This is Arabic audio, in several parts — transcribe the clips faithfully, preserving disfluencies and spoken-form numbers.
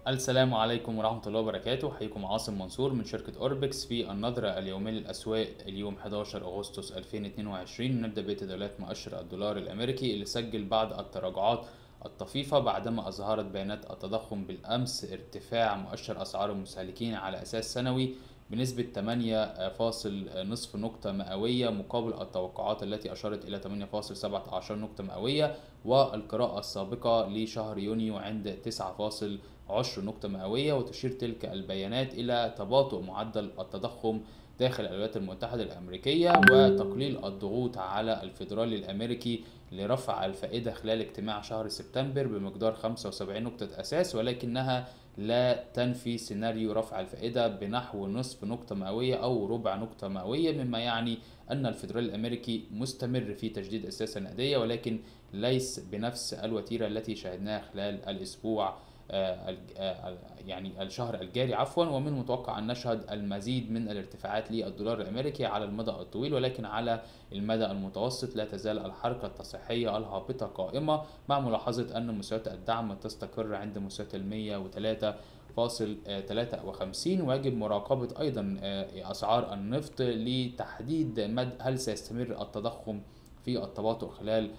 السلام عليكم ورحمة الله وبركاته. حيكم عاصم منصور من شركة أوربكس في النظرة اليومية للأسواق اليوم حداشر أغسطس ألفين واتنين وعشرين. نبدأ بتداولات مؤشر الدولار الأمريكي اللي سجل بعض التراجعات الطفيفة بعدما أظهرت بيانات التضخم بالأمس ارتفاع مؤشر أسعار المستهلكين على أساس سنوي بنسبة ثمانية فاصل خمسة نقطة مئوية مقابل التوقعات التي أشارت إلى ثمانية فاصل سبعة عشر نقطة مئوية، والقراءة السابقة لشهر يونيو عند تسعة فاصل عشر نقطة مئوية. وتشير تلك البيانات إلى تباطؤ معدل التضخم داخل الولايات المتحدة الأمريكية وتقليل الضغوط على الفيدرالي الأمريكي لرفع الفائدة خلال اجتماع شهر سبتمبر بمقدار خمسة وسبعين نقطة أساس، ولكنها لا تنفي سيناريو رفع الفائدة بنحو نصف نقطة مئوية أو ربع نقطة مئوية، مما يعني أن الفيدرالي الأمريكي مستمر في تجديد السياسة النقدية، ولكن ليس بنفس الوتيرة التي شاهدناها خلال الأسبوع آه، آه، يعني الشهر الجاري عفوا. ومن المتوقع أن نشهد المزيد من الارتفاعات للدولار الأمريكي على المدى الطويل، ولكن على المدى المتوسط لا تزال الحركة التصحيحية الهابطة قائمة، مع ملاحظة أن مستويات الدعم تستقر عند مستويات المية وثلاثة فاصل ثلاثة وخمسين. ويجب مراقبة أيضا أسعار النفط لتحديد مدى هل سيستمر التضخم في التباطؤ خلال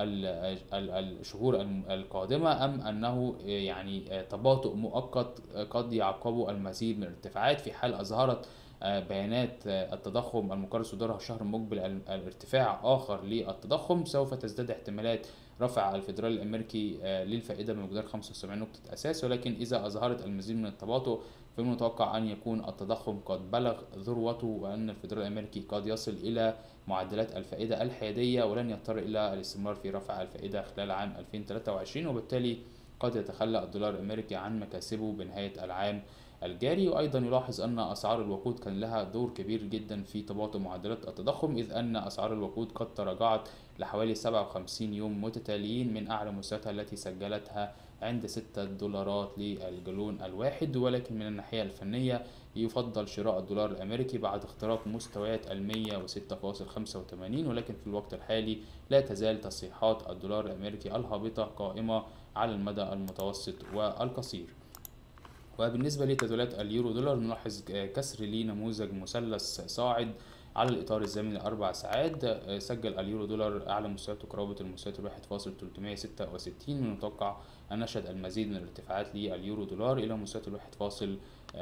الشهور القادمة أم أنه يعني تباطؤ مؤقت قد يعقبه المزيد من الارتفاعات. في حال أظهرت بيانات التضخم المقرر صدورها الشهر المقبل الارتفاع آخر للتضخم، سوف تزداد احتمالات رفع الفيدرالي الأمريكي للفائدة بمقدار خمسة وسبعين نقطة أساس، ولكن إذا أظهرت المزيد من التباطؤ فمن المتوقع أن يكون التضخم قد بلغ ذروته، وأن الفيدرالي الأمريكي قد يصل إلى معدلات الفائدة الحيادية ولن يضطر إلى الاستمرار في رفع الفائدة خلال عام ألفين وثلاثة وعشرين، وبالتالي قد يتخلى الدولار الأمريكي عن مكاسبه بنهاية العام الجاري. وأيضا يلاحظ أن أسعار الوقود كان لها دور كبير جدا في تباطؤ معدلات التضخم، إذ أن أسعار الوقود قد تراجعت لحوالي سبعة وخمسين يوم متتاليين من أعلى مستوياتها التي سجلتها عند ستة دولارات للجالون الواحد. ولكن من الناحية الفنية يفضل شراء الدولار الأمريكي بعد اختراق مستويات المية وستة فاصل خمسة وثمانين، ولكن في الوقت الحالي لا تزال تصحيحات الدولار الأمريكي الهابطة قائمة على المدى المتوسط والقصير. وبالنسبة لتداولات اليورو دولار نلاحظ كسر لنموذج مثلث صاعد على الإطار الزمني لأربع ساعات. سجل اليورو دولار أعلى مستوياته قرابة المستويات الواحد فاصل ثلاثمائة وستة وستين. من المتوقع أن نشهد المزيد من الارتفاعات لليورو دولار إلى مستويات الواحد فاصل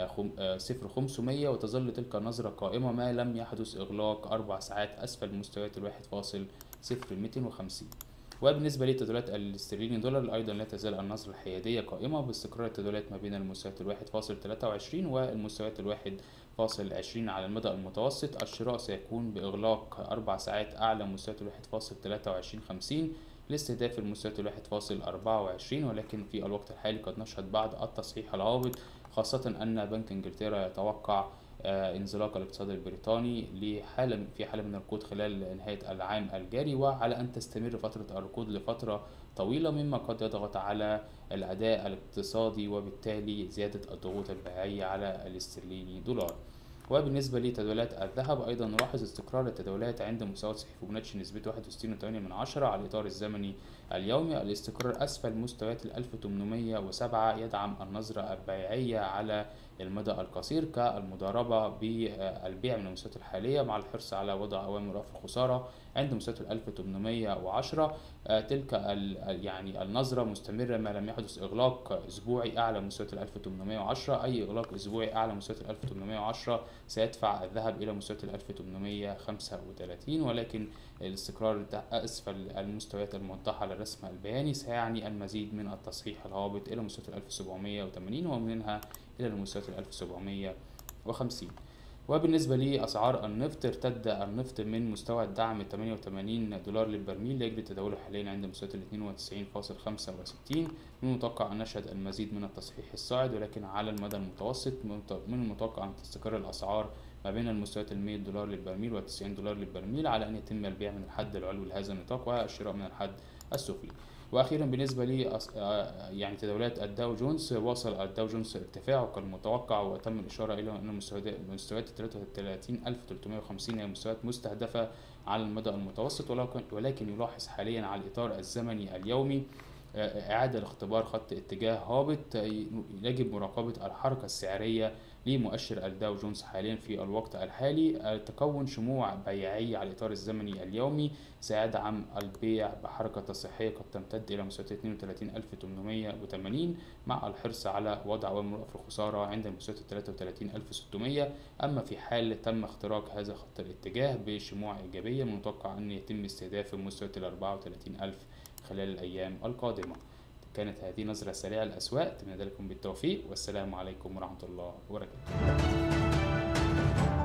صفر خمسمائة، وتظل تلك النظرة قائمة ما لم يحدث إغلاق أربع ساعات أسفل مستويات الواحد فاصل صفر مئتين وخمسين. وبالنسبة لتداولات الاسترليني دولار أيضا لا تزال النظرة الحيادية قائمة باستقرار التداولات ما بين المستويات الواحد فاصل ثلاثة وعشرين والمستويات الواحد فاصل عشرين على المدى المتوسط. الشراء سيكون بإغلاق أربع ساعات أعلى مستويات الواحد فاصل ثلاثة وعشرين خمسين لاستهداف المستويات الواحد فاصل أربعة وعشرين، ولكن في الوقت الحالي قد نشهد بعض التصحيح الهابط، خاصة أن بنك إنجلترا يتوقع انزلاق الاقتصاد البريطاني لحالة في حالة من الركود خلال نهاية العام الجاري، وعلى أن تستمر فترة الركود لفترة طويلة، مما قد يضغط على الأداء الاقتصادي وبالتالي زيادة الضغوط البيعية على الاسترليني دولار. وبالنسبة لتداولات الذهب أيضا نلاحظ استقرار التداولات عند مستوى صحيح فيبوناتشي نسبته واحد وستين فاصلة ثمانية على الإطار الزمني اليومي. الاستقرار أسفل مستويات الألف وثمانمائة وسبعة يدعم النظرة البيعية على المدى القصير كالمضاربة بالبيع من المستويات الحالية مع الحرص على وضع أوامر رفع الخسارة عند مستويات الألف وثمانمائة وعشرة. تلك يعني النظرة مستمرة ما لم يحدث إغلاق أسبوعي أعلى مستويات الألف وثمانمائة وعشرة. أي إغلاق أسبوعي أعلى مستويات الألف وثمانمائة وعشرة سيدفع الذهب إلى مستويات الألف وثمانمائة وخمسة وثلاثين، ولكن الاستقرار أسفل المستويات الموضحة على الرسم البياني سيعني المزيد من التصحيح الهابط إلى مستويات الألف وسبعمائة وثمانين ومنها إلى المستويات الألف وسبعمائة وخمسين. وبالنسبة لأسعار النفط ارتد النفط من مستوى الدعم ثمانية وثمانين دولار للبرميل يجري تداوله حاليا عند مستويات اثنين وتسعين فاصل خمسة وستين. من المتوقع أن نشهد المزيد من التصحيح الصاعد، ولكن على المدى المتوسط من المتوقع أن تستقر الأسعار ما بين المستويات ال مئة دولار للبرميل و تسعين دولار للبرميل، على أن يتم البيع من الحد العلوي لهذا النطاق والشراء من الحد السفلي. واخيرا بالنسبه لي يعني تداولات الداو جونز، وصل الداو جونز ارتفاعه كالمتوقع، وتم الاشاره الى ان مستويات ثلاثة وثلاثين ألف وثلاثمائة وخمسين هي مستويات مستهدفه على المدى المتوسط، ولكن يلاحظ حاليا على الاطار الزمني اليومي إعادة لاختبار خط اتجاه هابط. يجب مراقبة الحركة السعرية لمؤشر الداو جونز حاليا في الوقت الحالي. تكون شموع بيعية على الإطار الزمني اليومي سيدعم البيع بحركة تصحيحية قد تمتد إلى مستويات اثنين وثلاثين ألف وثمانمائة وثمانين، مع الحرص على وضع أوامر وقف الخسارة عند مستويات ثلاثة وثلاثين ألف وستمائة. أما في حال تم اختراق هذا خط الاتجاه بشموع إيجابية، من المتوقع أن يتم استهداف مستويات ال أربعة وثلاثين ألف خلال الأيام القادمة. كانت هذه نظرة سريعة للأسواق، أتمنى لكم بالتوفيق، والسلام عليكم ورحمة الله وبركاته.